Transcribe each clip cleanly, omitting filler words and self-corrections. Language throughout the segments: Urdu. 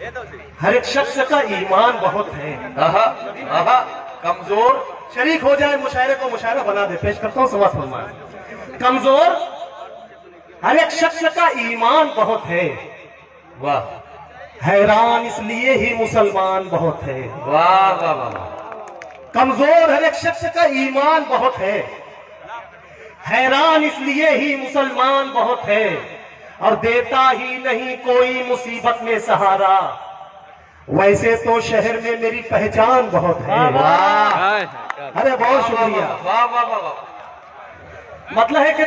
ہر ایک شخص کا ایمان بہت ہے. کمزور شریک ہو جائے مشاعرے کو مشاعرہ بنا دے. پیش کرتا ہوں سماعت فرمائیں. کمزور ہر ایک شخص کا ایمان بہت ہے. واہ حیران اس لیے ہی مسلمان بہت ہے. واہ واہ واہ. کمزور ہر ایک شخص کا ایمان بہت ہے. حیران اس لیے ہی مسلمان بہت ہے. اور دیتا ہی نہیں کوئی مصیبت میں سہارا. ویسے تو شہر میں میری پہچان بہت ہے. ارے بہت شکریہ. واہ واہ واہ. مطلب ہے کہ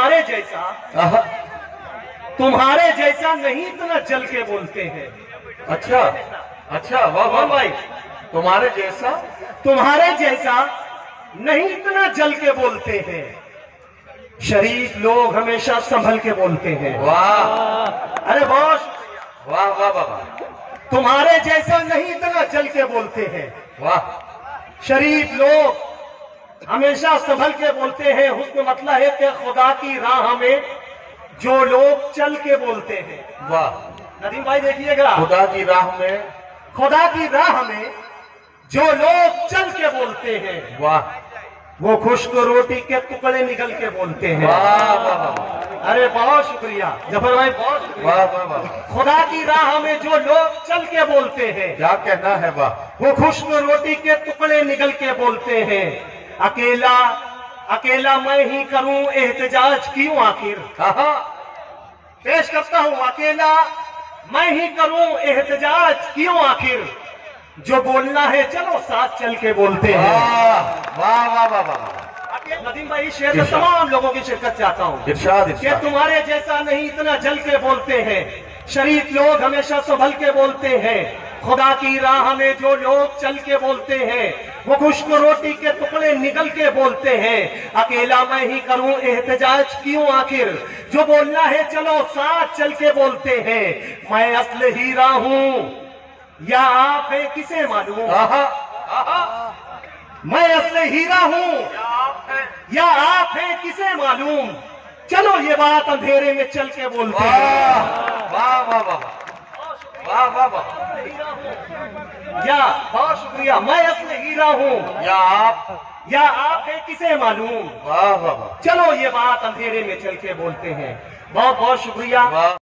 تمہارے جیسا نہیں اتنا جل کے بولتے ہیں. اچھا اچھا. واہ واہ بھائی. تمہارے جیسا نہیں اتنا جل کے بولتے ہیں. شریف لوگ ہمیشہ سنبھل کے بولتے ہیں. واہ. ارے بہت شکریہ. واہ واہ واہ. تمہارے جیسا نہیں اتنا جل کے بولتے ہیں. واہ. شریف لوگ ہمیشہ سنبھل کے بولتے ہیں. حسن مطلب ہے کہ خدا کی راہ میں جو لوگ چل کے بولتے ہیں. واہ. ندیم بھائی دیکھیے گا. خدا کی راہ میں جو لوگ چل کے بولتے ہیں. واہ. وہ خشک روٹی کے ٹکڑے نکل کے بولتے ہیں. واہ واہ واہ. ارے بہت شکریہ ظفر بھائی. بہت شکریہ. واہ واہ واہ. خدا کی راہ میں جو لوگ چل کے بولتے ہیں. کیا کہنا ہے. واہ. وہ خشک روٹی کے ٹکڑے نکل کے بولتے ہیں. اکیلا میں ہی کروں احتجاج کیوں آخر. پیش کرتا ہوں. اکیلا میں ہی کروں احتجاج کیوں آخر. جو بولنا ہے چلو ساتھ چل کے بولتے ہیں. واہ واہ واہ واہ. ندیم بھائی شعر میں تمام لوگوں کی شرکت چاہتا ہوں. ارشاد کہ تمہارے جیسا نہیں اتنا جل کے بولتے ہیں. شریف لوگ ہمیشہ سنبھل کے بولتے ہیں. خدا کی راہ میں جو لوگ چل کے بولتے ہیں وہ خشک روٹی کے ٹکڑے نکل کے بولتے ہیں. اکیلا میں ہی کروں احتجاج کیوں آخر. جو بولنا ہے چلو ساتھ چل کے بولتے ہیں. میں اصل ہیرا ہوں یا آپ ہے کسے معلوم. میں اصل ہیرا ہوں یا آپ ہیں کسے معلوم. چلو یہ بات اندھیرے میں چل کے بولتے ہیں. واہ واہ واہ. واہ واہ واہ. یا بہت شکریہ. میں اصل ہیرا ہوں یا آپ ہیں کسے معلوم. واہ واہ واہ. چلو یہ بات اندھیرے میں چل کے بولتے ہیں. بہت بہت شکریہ.